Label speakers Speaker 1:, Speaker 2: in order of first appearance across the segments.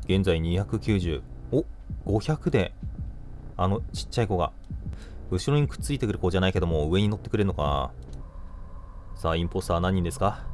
Speaker 1: 現在290。お、500で、ちっちゃい子が。後ろにくっついてくる子じゃないけども、上に乗ってくれるのか。さあ、インポスター何人ですか？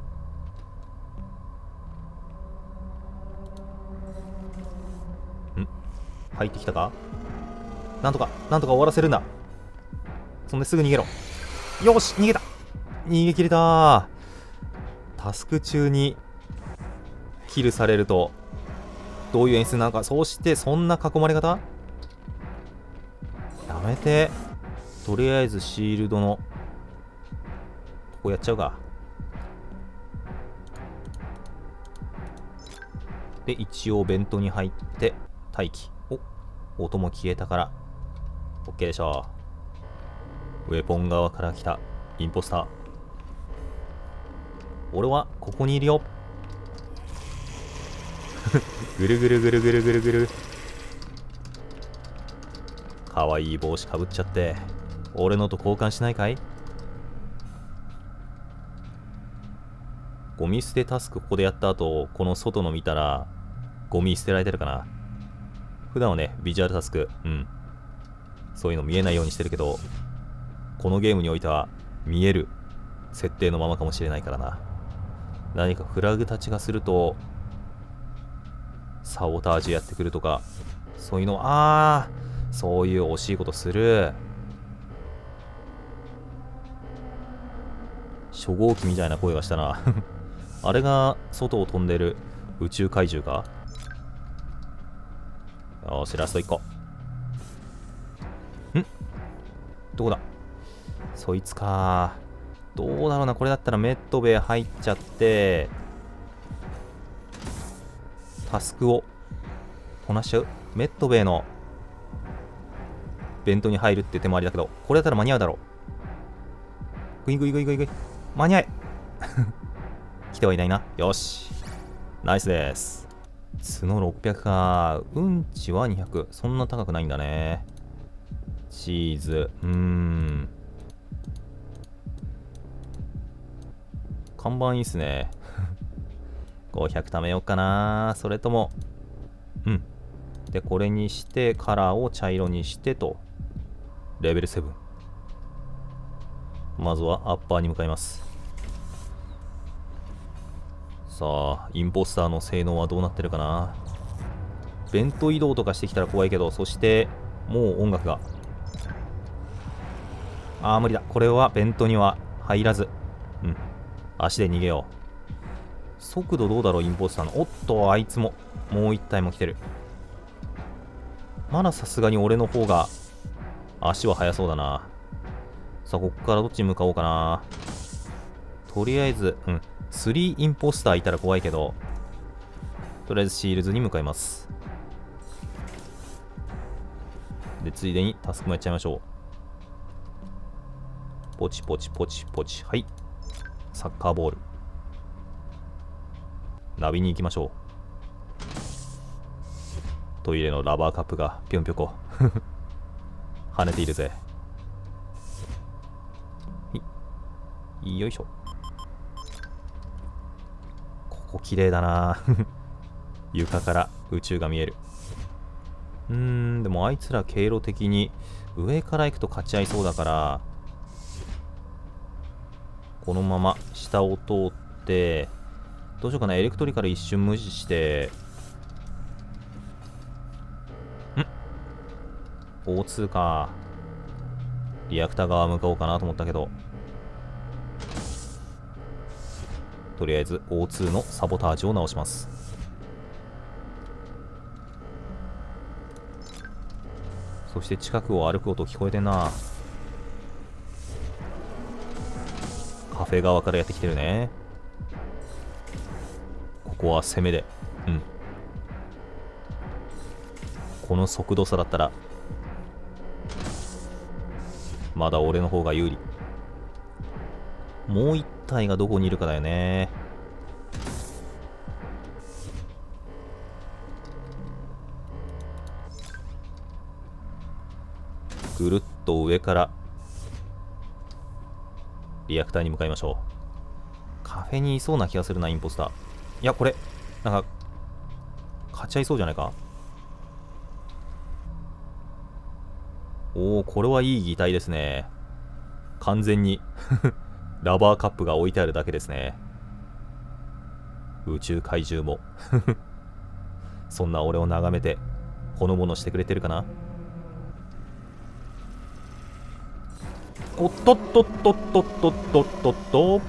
Speaker 1: 入ってきたか？なんとか終わらせるんだ。そんですぐ逃げろ。よし、逃げた。逃げ切れた。タスク中にキルされるとどういう演出なのか。そしてそんな囲まれ方やめて。とりあえずシールドのここやっちゃうか。で一応ベントに入って待機。お、音も消えたから OK でしょう。ウェポン側から来たインポスター。俺はここにいるよ。ぐるぐるぐるぐるぐるぐる。かわいい帽子かぶっちゃって俺のと交換しないかい？ゴミ捨てタスクここでやった後、この外の見たらゴミ捨てられてるかな。普段はね、ビジュアルタスク、そういうの見えないようにしてるけど、このゲームにおいては見える設定のままかもしれないからな。何かフラグ立ちがするとサボタージュやってくるとか、そういうの、そういう惜しいことする。初号機みたいな声がしたな。あれが外を飛んでる宇宙怪獣か？よし、ラスト1個。どこだ？そいつか。どうだろうな。これだったらメットベイ入っちゃってタスクをこなしちゃう。メットベイのベントに入るって手もありだけど、これだったら間に合うだろう。グイグイグイグイグイ。間に合え。来てはいないな。よし、ナイスです。角600か。うんちは200。そんな高くないんだね。チーズ、看板いいっすね。500貯めようかな。それともでこれにしてカラーを茶色にしてと。レベル7。まずはアッパーに向かいます。さあ、インポスターの性能はどうなってるかな。ベント移動とかしてきたら怖いけど、そしてもう音楽が、無理だ。これはベントには入らず、足で逃げよう。速度どうだろう、インポスターの。おっと、あいつももう一体も来てる。まださすがに俺の方が足は速そうだな。さあ、こっからどっちに向かおうかな。とりあえず3インポスターいたら怖いけど、とりあえずシールズに向かいます。でついでにタスクもやっちゃいましょう。ポチポチポチポチ。はい、サッカーボール。ナビに行きましょう。トイレのラバーカップがぴょんぴょこ跳ねているぜ。よいしょ。ここ綺麗だな。床から宇宙が見える。でもあいつら経路的に上から行くと勝ち合いそうだから、このまま下を通って、どうしようかな。エレクトリカル一瞬無視して、O2 か。リアクター側向かおうかなと思ったけど、とりあえず O2 のサボタージュを直します。そして近くを歩く音聞こえてんな。カフェ側からやってきてるね。ここは攻めで、この速度差だったらまだ俺の方が有利。もう一体がどこにいるかだよね。ぐるっと上からリアクターに向かいましょう。カフェにいそうな気がするな、インポスター。いや、これなんか勝ち合いそうじゃないか。おお、これはいい擬態ですね。完全にラバーカップが置いてあるだけですね。宇宙怪獣もそんな俺を眺めてほのぼのしてくれてるかな。おっとっとっとっとっとっとっとっと。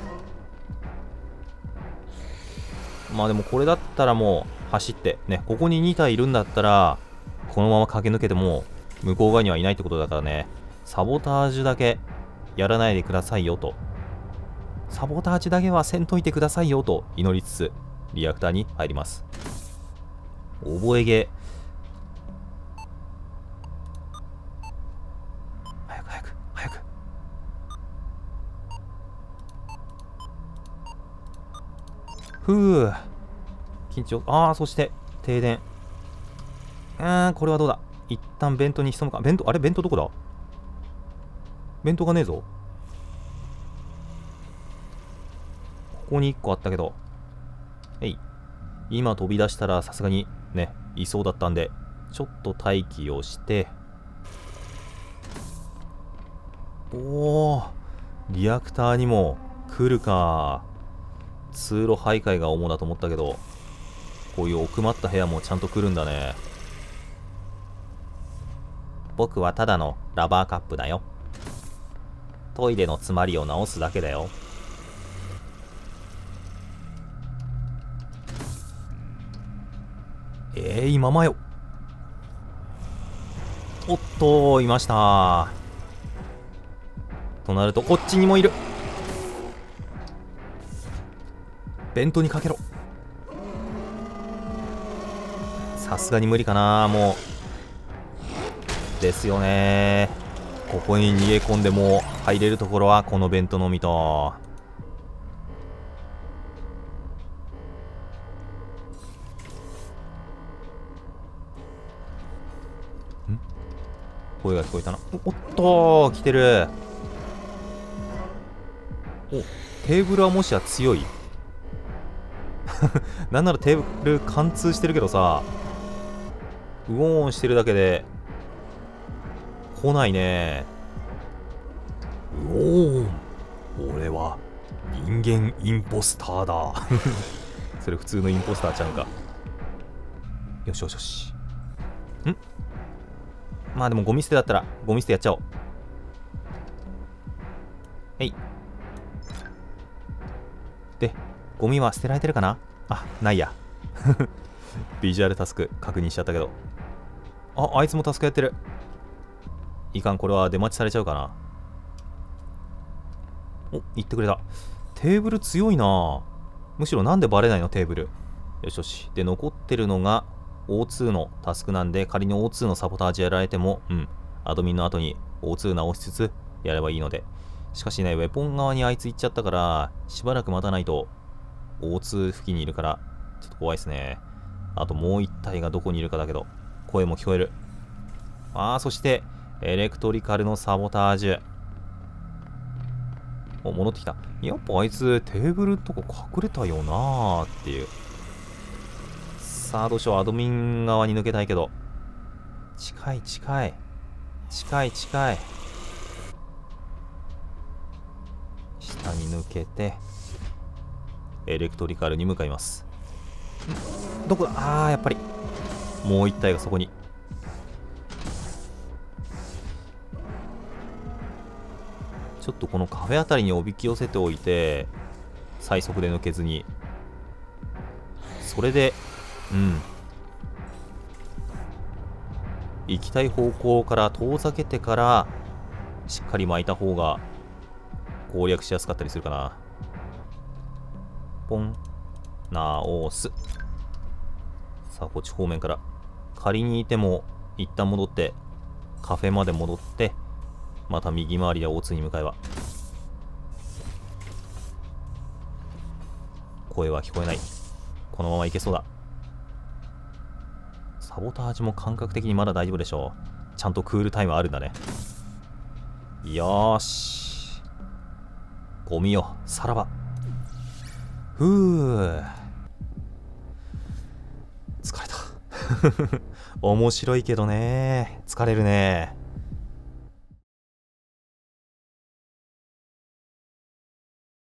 Speaker 1: まあでもこれだったらもう走ってね、ここに2体いるんだったらこのまま駆け抜けても向こう側にはいないってことだからね、サボタージュだけやらないでくださいよと、サボタージュだけはせんといてくださいよと祈りつつリアクターに入ります。覚えゲー。早く早く早く。ふう、緊張。ああ、そして停電。これはどうだ。一旦ベントに潜むか。ベント、あれベントどこだ。ベントがねえぞ。ここに1個あったけど。今飛び出したらさすがにね、いそうだったんで、ちょっと待機をして。おー、リアクターにも来るか。通路徘徊が主だと思ったけど、こういう奥まった部屋もちゃんと来るんだね。僕はただのラバーカップだよ。トイレの詰まりを直すだけだよ。今まよ。おっと、いました。となるとこっちにもいる。ベントにかけろ。さすがに無理かな、もう。ですよね。ここに逃げ込んでも入れるところはこのベントのみと。声が聞こえたな。おっと、来てる。お、テーブルはもしや強いなんならテーブル貫通してるけどさ、ウォーンしてるだけで来ないね。うおー、俺は人間インポスターだそれ普通のインポスターちゃうか。よしよしよし。まあでもゴミ捨てだったらゴミ捨てやっちゃおう。で、ゴミは捨てられてるかな。あ、ないやビジュアルタスク確認しちゃったけど、あいつもタスクやってる。いかん、これは出待ちされちゃうかな。お、言ってくれた。テーブル強いな。むしろなんでバレないのテーブル。よしよし。で、残ってるのが O2 のタスクなんで、仮に O2 のサボタージやられても、アドミンの後に O2 直しつつやればいいので。しかしね、ウェポン側にあいつ行っちゃったから、しばらく待たないと O2 付近にいるから、ちょっと怖いですね。あともう一体がどこにいるかだけど、声も聞こえる。そして、エレクトリカルのサボタージュ。お、戻ってきた。やっぱあいつテーブルとか隠れたよなーっていう。さあどうしよう。アドミン側に抜けたいけど、近い近い近い近い。下に抜けてエレクトリカルに向かいます。どこだ。やっぱりもう一体がそこに。ちょっとこのカフェあたりにおびき寄せておいて、最速で抜けずに、それで行きたい方向から遠ざけてからしっかり巻いた方が攻略しやすかったりするかな。ポン、直す。さあこっち方面から仮にいても一旦戻ってカフェまで戻って、また右回りで大津に向かえば。声は聞こえない。このままいけそうだ。サボタージュも感覚的にまだ大丈夫でしょう。ちゃんとクールタイムあるんだね。よーし、ゴミよさらば。ふう、疲れた面白いけどね。疲れるね。